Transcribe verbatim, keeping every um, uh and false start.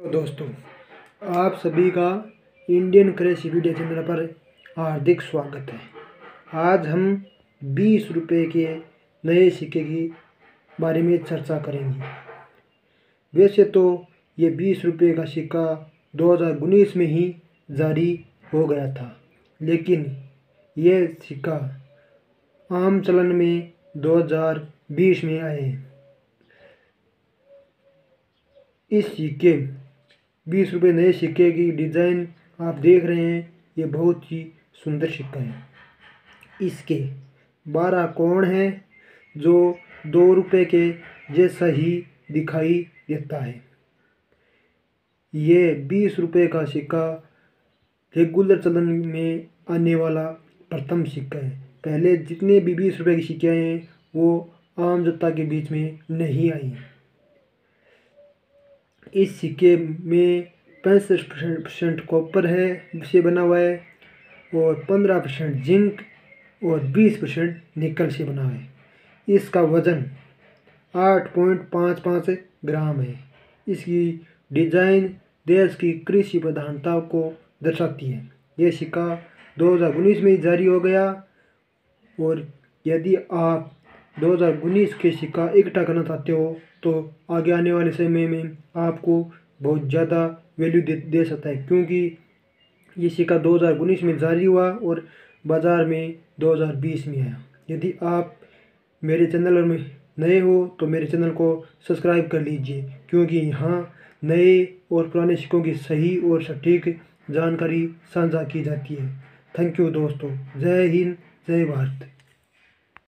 दोस्तों, आप सभी का इंडियन करेंसी वीडियो चैनल पर हार्दिक स्वागत है। आज हम बीस रुपये के नए सिक्के की बारे में चर्चा करेंगे। वैसे तो ये बीस रुपये का सिक्का दो हज़ार उन्नीस में ही जारी हो गया था, लेकिन यह सिक्का आम चलन में दो हज़ार बीस में आए। इस सिक्के बीस रुपये नए सिक्के की डिज़ाइन आप देख रहे हैं, ये बहुत ही सुंदर सिक्का है। इसके बारह कोण हैं जो दो रुपये के जैसा ही दिखाई देता है। ये बीस रुपये का सिक्का रेगुलर चलन में आने वाला प्रथम सिक्का है। पहले जितने भी बीस रुपये की सिक्के आए हैं वो आम जनता के बीच में नहीं आई। इस सिक्के में पैंसठ परसेंट कॉपर है से बना हुआ है और पंद्रह परसेंट जिंक और बीस परसेंट निकल से बना है। इसका वज़न आठ पॉइंट पाँच पाँच ग्राम है। इसकी डिज़ाइन देश की कृषि प्रधानता को दर्शाती है। यह सिक्का दो हज़ार उन्नीस में जारी हो गया और यदि आप दो हज़ार उन्नीस के सिक्का इकट्ठा करना चाहते हो तो आगे आने वाले समय में आपको बहुत ज़्यादा वैल्यू दे दे सकता है, क्योंकि ये सिक्का दो हज़ार उन्नीस में जारी हुआ और बाज़ार में दो हज़ार बीस में आया। यदि आप मेरे चैनल में नए हो तो मेरे चैनल को सब्सक्राइब कर लीजिए, क्योंकि यहाँ नए और पुराने सिक्कों की सही और सटीक जानकारी साझा की जाती है। थैंक यू दोस्तों। जय हिंद, जय भारत।